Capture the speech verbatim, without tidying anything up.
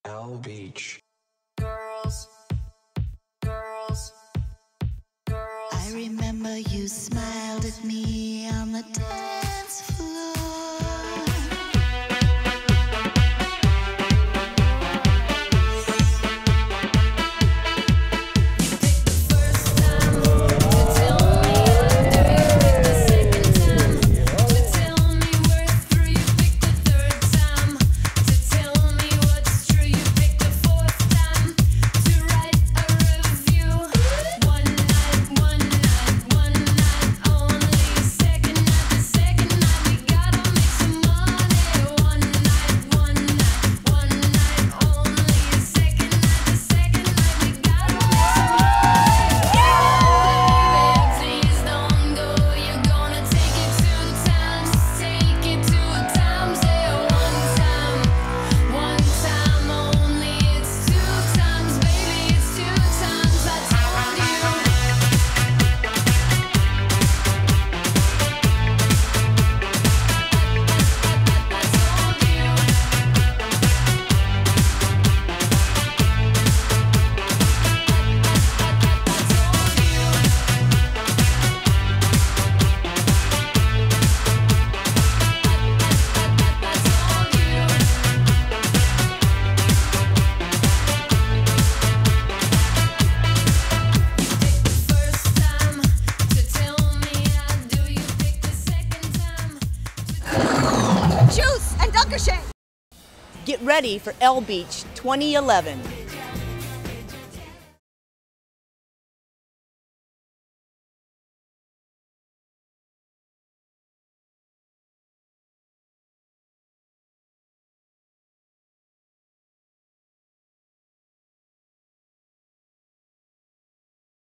L Beach. Girls, girls, girls. I remember you smiled at me on the dance floor. Juice and Dunkershake. Get ready for L Beach twenty eleven.